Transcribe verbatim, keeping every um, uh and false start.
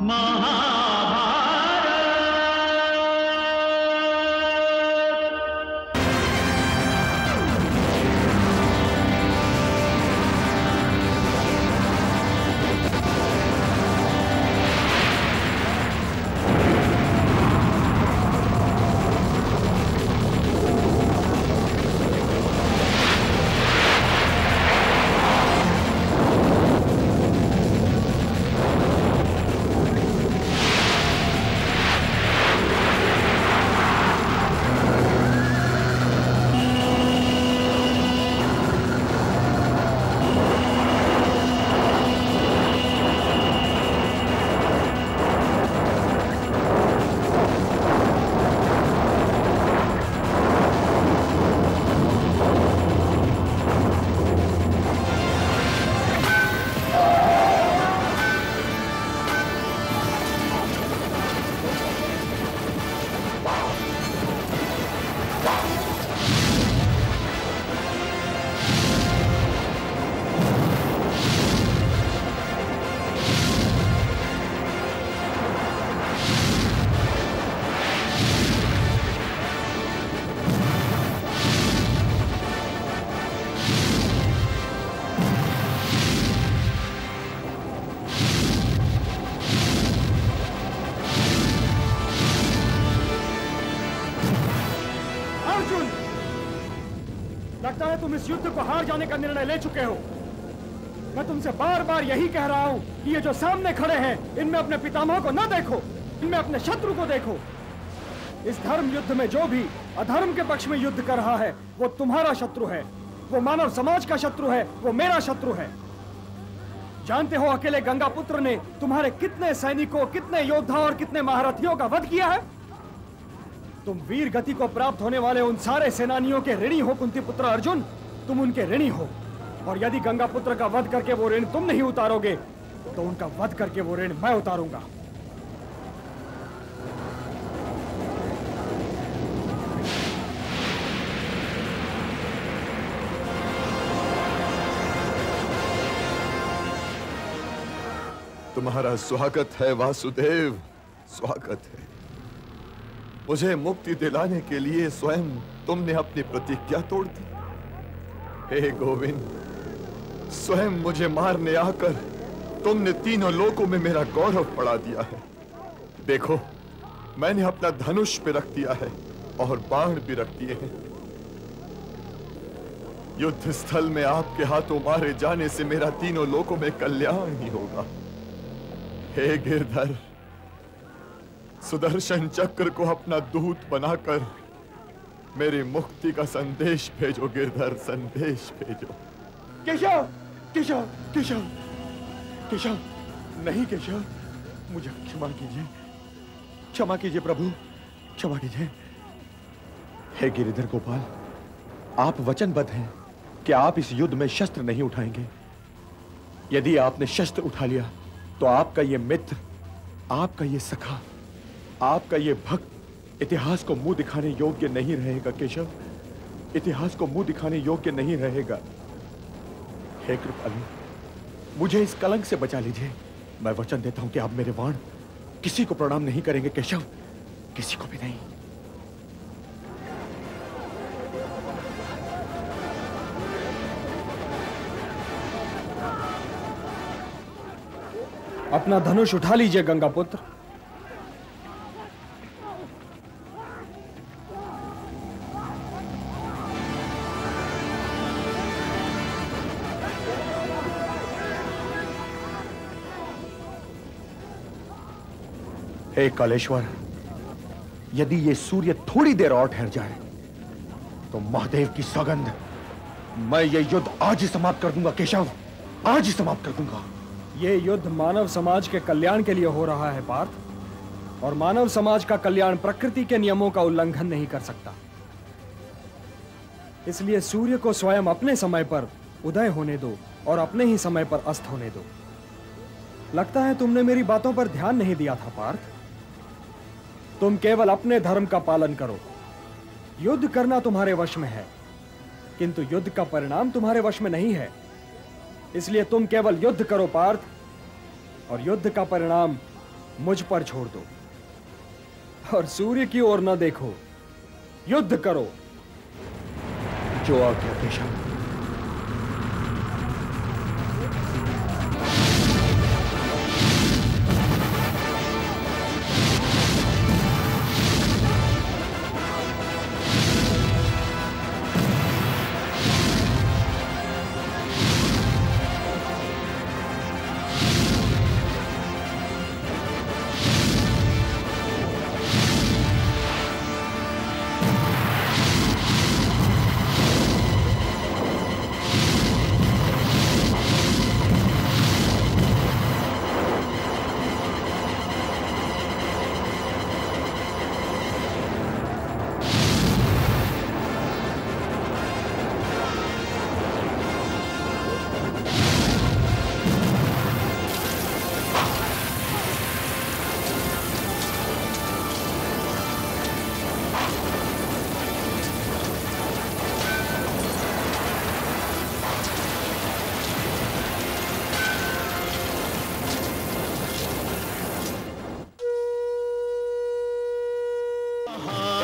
तुम इस युद्ध को हार जाने का निर्णय ले चुके हो। मैं तुमसे बार बार यही कह रहा हूं कि ये जो सामने खड़े हैं, इनमें अपने पितामह को न देखो, इनमें अपने शत्रु को देखो। इस धर्म युद्ध में जो भी अधर्म के पक्ष में युद्ध कर रहा है, वो तुम्हारा शत्रु है, वो मानव समाज का शत्रु है, वो मेरा शत्रु है। जानते हो अकेले गंगापुत्र ने तुम्हारे कितने सैनिकों, कितने योद्धा और कितने महारथियों का वध किया है। तुम वीर गति को प्राप्त होने वाले उन सारे सेनानियों के ऋणी हो कुंती पुत्र अर्जुन, तुम उनके ऋणी हो। और यदि गंगापुत्र का वध करके वो ऋण तुम नहीं उतारोगे, तो उनका वध करके वो ऋण मैं उतारूंगा। तुम्हारा स्वागत है वासुदेव, स्वागत है। मुझे मुक्ति दिलाने के लिए स्वयं तुमने अपनी प्रतिज्ञा तोड़ दी। हे गोविंद, स्वयं मुझे मारने आकर तुमने तीनों लोकों में मेरा गौरव बढ़ा दिया है। देखो, मैंने अपना धनुष भी रख दिया है और बाण भी रख दिए हैं। युद्ध स्थल में आपके हाथों मारे जाने से मेरा तीनों लोकों में कल्याण ही होगा। हे गिरधर, सुदर्शन चक्र को अपना दूत बनाकर मेरी मुक्ति का संदेश भेजो गिरधर, संदेश भेजो। केशव, केशव, केशव, केशव, नहीं केशव, मुझे क्षमा कीजिए, क्षमा कीजिए प्रभु, क्षमा कीजिए। हे गिरिधर गोपाल, आप वचनबद्ध हैं कि आप इस युद्ध में शस्त्र नहीं उठाएंगे। यदि आपने शस्त्र उठा लिया तो आपका ये मित्र, आपका ये सखा, आपका ये भक्त इतिहास को मुंह दिखाने योग्य नहीं रहेगा केशव, इतिहास को मुंह दिखाने योग्य नहीं रहेगा। हे कृपालु, मुझे इस कलंक से बचा लीजिए। मैं वचन देता हूं कि आप मेरे वाण किसी को प्रणाम नहीं करेंगे केशव, किसी को भी नहीं। अपना धनुष उठा लीजिए गंगापुत्र। हे कालेश्वर, यदि ये सूर्य थोड़ी देर और ठहर जाए तो महादेव की सौगंध, मैं ये युद्ध आज ही समाप्त कर दूंगा केशव, आज ही समाप्त कर दूंगा। ये युद्ध मानव समाज के कल्याण के लिए हो रहा है पार्थ, और मानव समाज का कल्याण प्रकृति के नियमों का उल्लंघन नहीं कर सकता। इसलिए सूर्य को स्वयं अपने समय पर उदय होने दो और अपने ही समय पर अस्त होने दो। लगता है तुमने मेरी बातों पर ध्यान नहीं दिया था पार्थ। तुम केवल अपने धर्म का पालन करो। युद्ध करना तुम्हारे वश में है, किंतु युद्ध का परिणाम तुम्हारे वश में नहीं है। इसलिए तुम केवल युद्ध करो पार्थ, और युद्ध का परिणाम मुझ पर छोड़ दो और सूर्य की ओर न देखो। युद्ध करो। जो आज्ञा केशव। हाँ